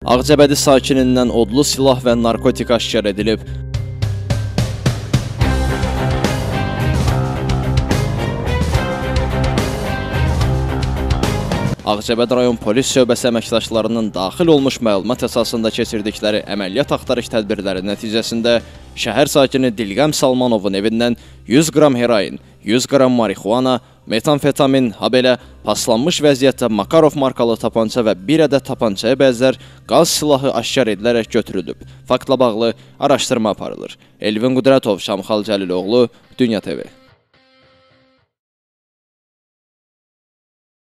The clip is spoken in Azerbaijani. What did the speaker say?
Ağcabədi sakinindən odlu silah və narkotik aşkar edilib. Ağcabədi rayon polis şöbəsi əməkdaşlarının daxil olmuş məlumat əsasında keçirdikləri əməliyyat axtarış tədbirləri nəticəsində şəhər sakini Dilqəm Salmanovun evindən 100 qram heroin, 100 qram marixuana, metamfetamin, habelə paslanmış vəziyyətdə Makarov markalı tapança və bir ədəd tapançaya bənzər qaz silahı aşkar edilərək götürülüb. Faktla bağlı araşdırma aparılır. Elvin Qudratov, Şamxal Cəliloğlu, Dünya TV.